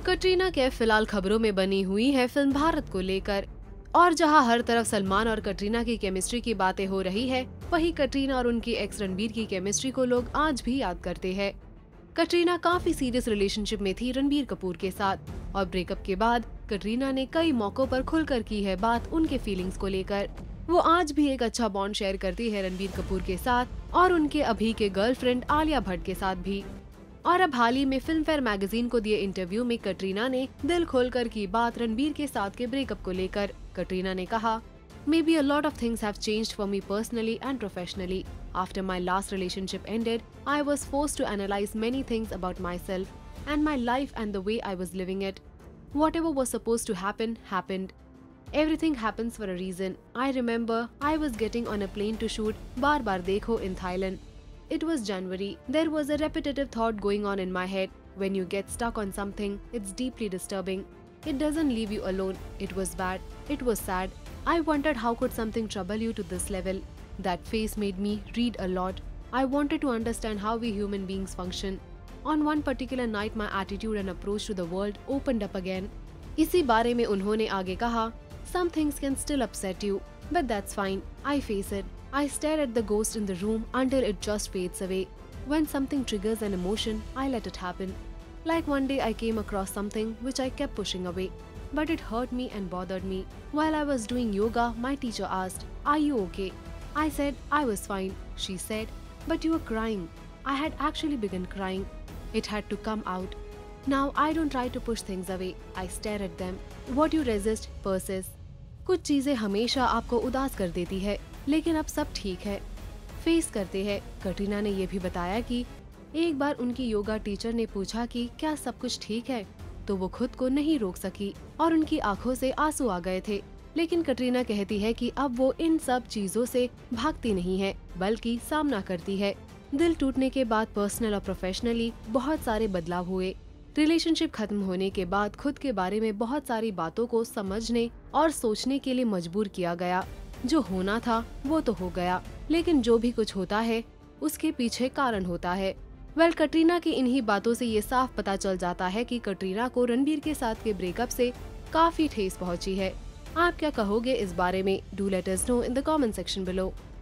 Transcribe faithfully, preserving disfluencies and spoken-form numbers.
कटरीना कैफ फिलहाल खबरों में बनी हुई है फिल्म भारत को लेकर। और जहां हर तरफ सलमान और कटरीना की केमिस्ट्री की बातें हो रही है, वहीं कटरीना और उनकी एक्स रणबीर की केमिस्ट्री को लोग आज भी याद करते हैं। कटरीना काफी सीरियस रिलेशनशिप में थी रणबीर कपूर के साथ, और ब्रेकअप के बाद कटरीना ने कई मौकों पर खुलकर की है बात उनके फीलिंग्स को लेकर। वो आज भी एक अच्छा बॉन्ड शेयर करती है रणबीर कपूर के साथ और उनके अभी के गर्लफ्रेंड आलिया भट्ट के साथ भी। और अब हाल ही में फिल्म फेयर मैगजीन को दिए इंटरव्यू में कटरीना ने दिल खोलकर की बात रणबीर के साथ के ब्रेकअप को लेकर। कटरीना ने कहा, may be a lot of things have changed for me personally and professionally. After my last relationship ended, I was forced to analyse many things about myself and my life and the way I was living it. Whatever was supposed to happen, happened. Everything happens for a reason. I remember I was getting on a plane to shoot Bar Bar Dekho in Thailand. It was January. There was a repetitive thought going on in my head. When you get stuck on something, it's deeply disturbing. It doesn't leave you alone. It was bad. It was sad. I wondered how could something trouble you to this level. That phase made me read a lot. I wanted to understand how we human beings function. On one particular night, my attitude and approach to the world opened up again. इसी बारे में उन्होंने आगे कहा, Some things can still upset you, but that's fine. I face it. I stare at the ghost in the room until it just fades away. When something triggers an emotion, I let it happen. Like one day I came across something which I kept pushing away, but it hurt me and bothered me. While I was doing yoga, my teacher asked, Are you okay? I said I was fine. She said, But you were crying. I had actually begun crying. It had to come out. Now I don't try to push things away. I stare at them. What you resist persists. कुछ चीजें हमेशा आपको उदास कर देती है, लेकिन अब सब ठीक है। फेस करते हैं। कटरीना ने ये भी बताया कि एक बार उनकी योगा टीचर ने पूछा कि क्या सब कुछ ठीक है, तो वो खुद को नहीं रोक सकी और उनकी आंखों से आंसू आ गए थे। लेकिन कटरीना कहती है कि अब वो इन सब चीजों से भागती नहीं है, बल्कि सामना करती है। दिल टूटने के बाद पर्सनल और प्रोफेशनली बहुत सारे बदलाव हुए। रिलेशनशिप खत्म होने के बाद खुद के बारे में बहुत सारी बातों को समझने और सोचने के लिए मजबूर किया गया। जो होना था वो तो हो गया, लेकिन जो भी कुछ होता है उसके पीछे कारण होता है। वेल कटरीना की इन्हीं बातों से ये साफ पता चल जाता है कि कटरीना को रणबीर के साथ के ब्रेकअप से काफी ठेस पहुंची है। आप क्या कहोगे इस बारे में? Do let us know in the comment section below.